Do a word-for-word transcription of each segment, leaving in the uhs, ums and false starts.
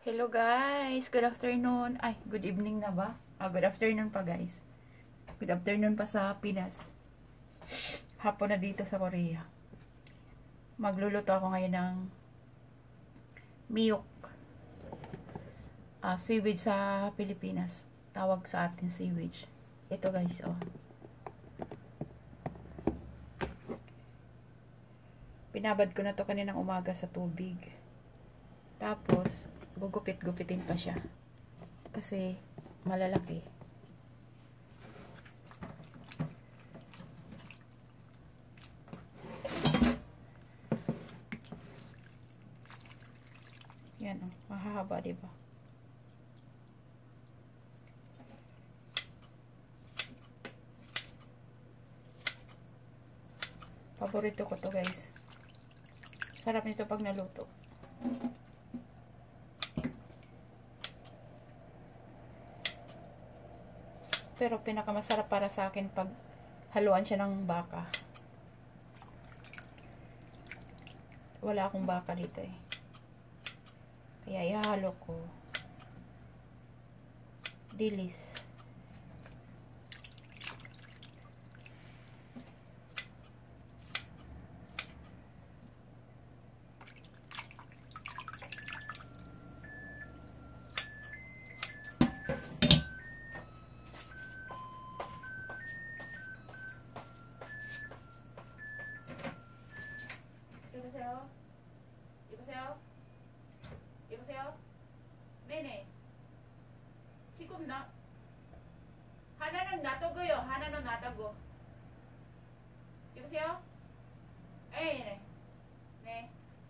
Hello guys! Good afternoon. Ay, good evening na ba? Ah, good afternoon pa guys. Good afternoon pa sa Pinas. Hapon na dito sa Korea. Magluluto ako ngayon ng miyok. Ah, seaweed sa Pilipinas. Tawag sa atin seaweed. Ito guys, oh. Pinabad ko na to kaninang umaga sa tubig. Tapos, gugupit-gupitin pa siya. Kasi, malalaki. Yan o. Oh, mahahaba, diba? Paborito ko to guys. Sarap nito pag naluto. Pero pinakamasarap para sa akin pag haluan siya ng baka. Wala akong baka dito eh. Kaya ihalo ko. Dilis. 여보세요? 여보세요? 여보세요? 네네. 지금 나 하나는 놔두고요. 하나는 놔두고. 여보세요? 네. 네.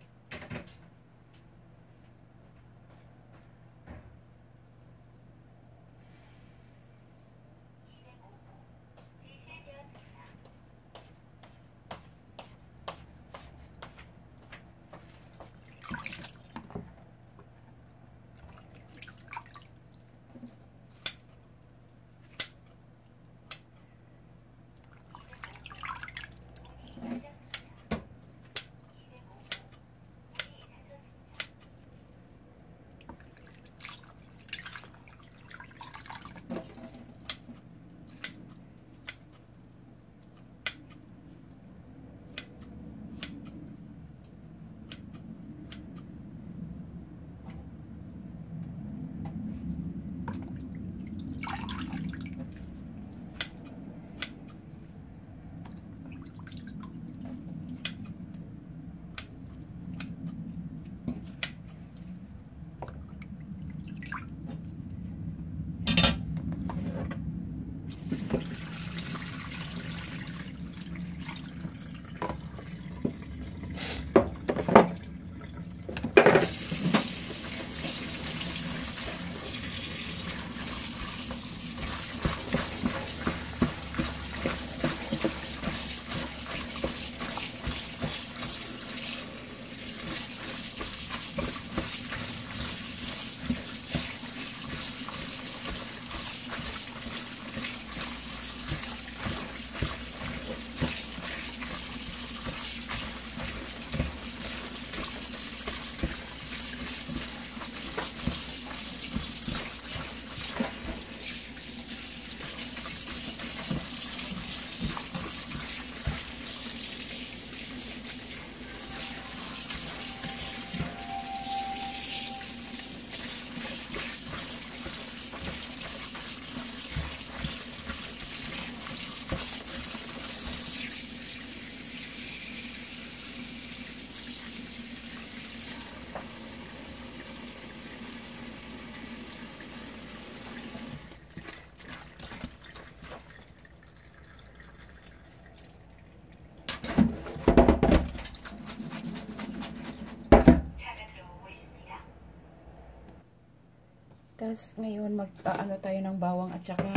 Tapos ngayon mag uh, ano tayo ng bawang at saka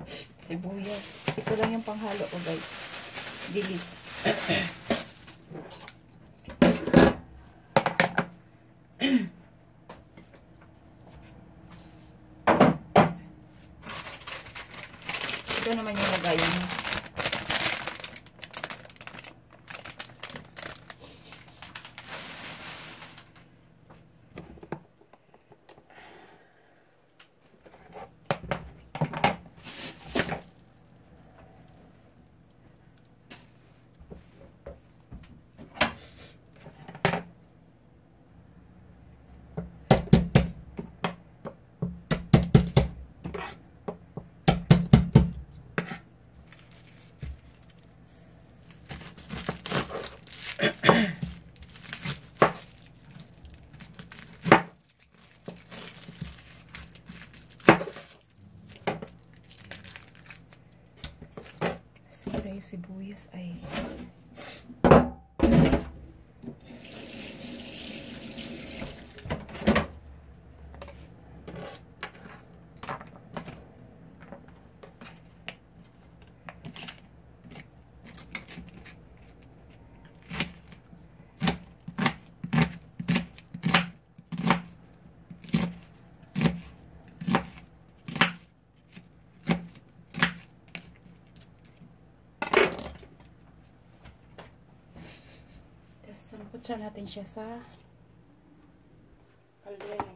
sibuyas. Ito lang yung panghalo ko guys. Dilis. Ito naman yung lagayan mo. tayo sibuyas ay sangkot siya natin siya sa kaldero.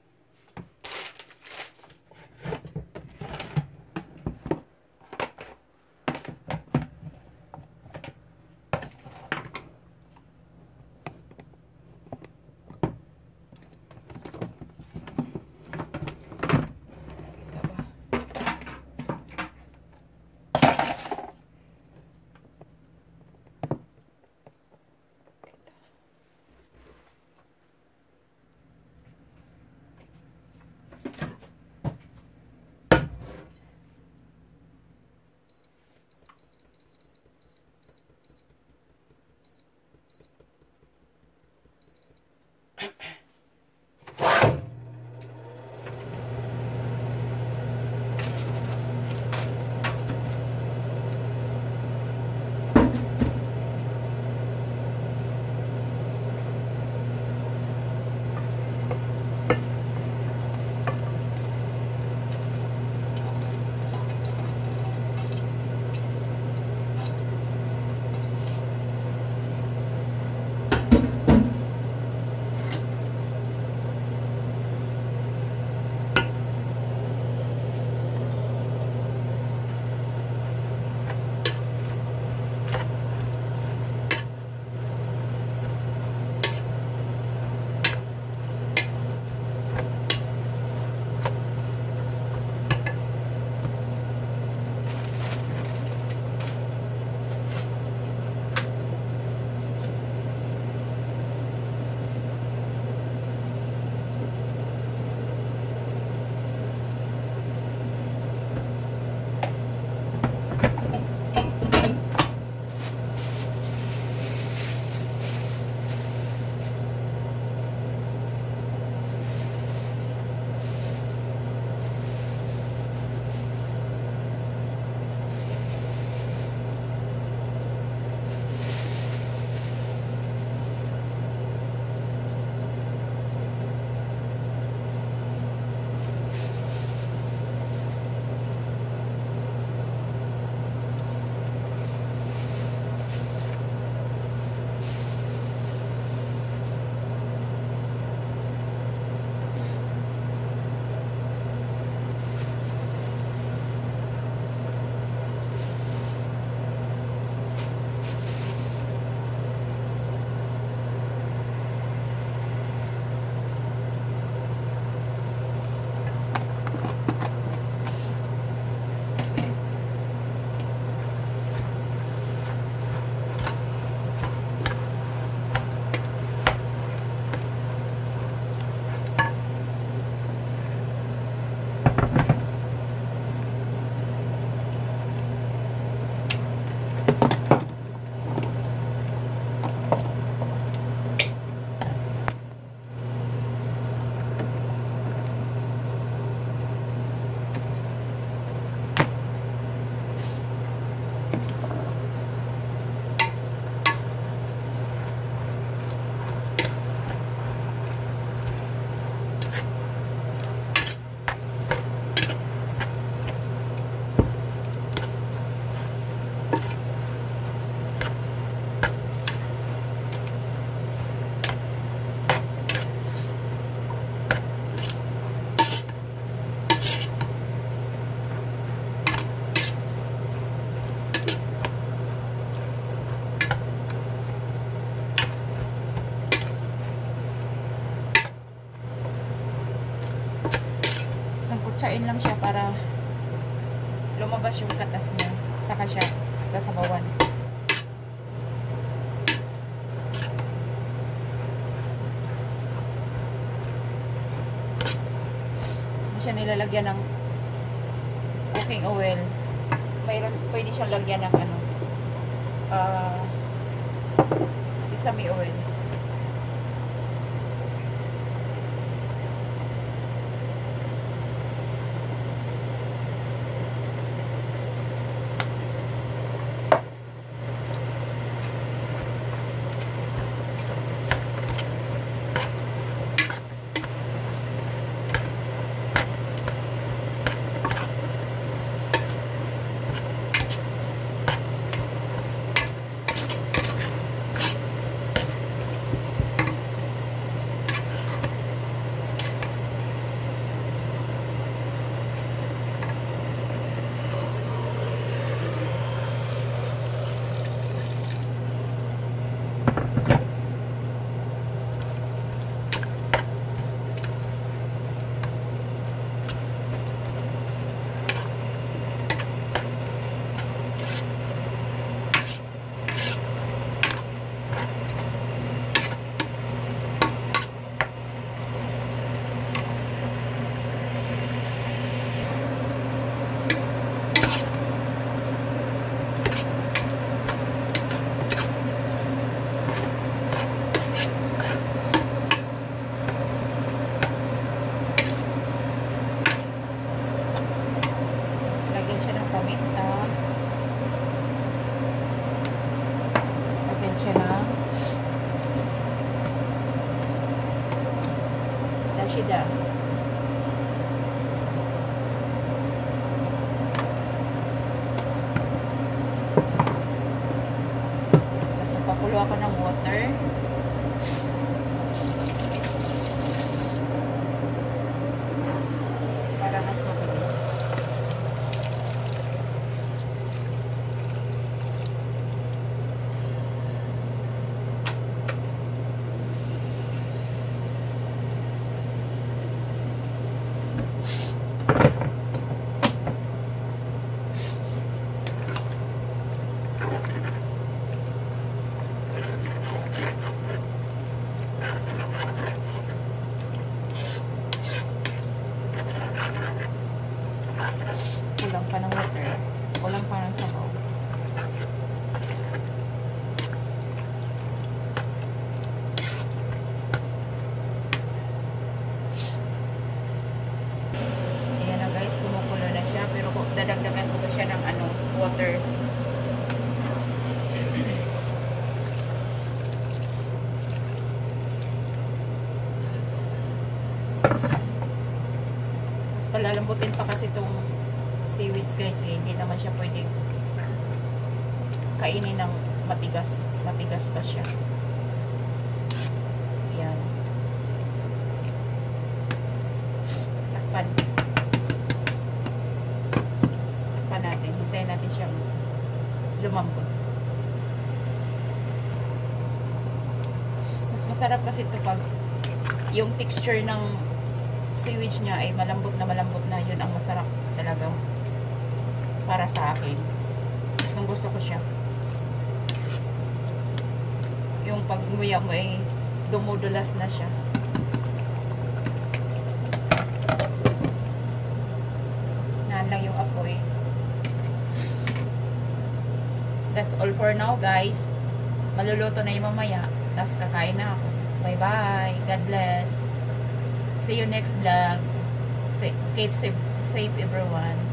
Sangkutsain lang siya para lumabas yung katas niya. Saka siya sasabawan. Hindi siya nilalagyan ng cooking oil. Mayroon, pwede siyang lagyan ng ano, uh, sesame oil. Shida. Tapos napakulo ako ng water. Para mas mabilis. Kulang pa ng water. Kulang pa ng sabaw. Ayan na guys, kumukulo na siya. Pero dadagdagan ko pa siya ng ano, water. Mas palalambutin pa kasi itong seaweeds guys, eh, hindi naman siya pwedeng kainin ng matigas, matigas pa siya. Ayan. Takpan. Takpan natin. Hintayin natin siyang lumambot. Mas masarap kasi ito pag yung texture ng seaweed niya ay malambot na malambot na, yun ang masarap talaga para sa akin. Gustong gusto ko siya. Yung pag nguya mo ay dumudulas na siya. Naan lang yung apoy. That's all for now guys. Maluluto na yung mamaya. Tapos kakain na ako. Bye bye. God bless. See you next vlog. Keep safe, safe everyone.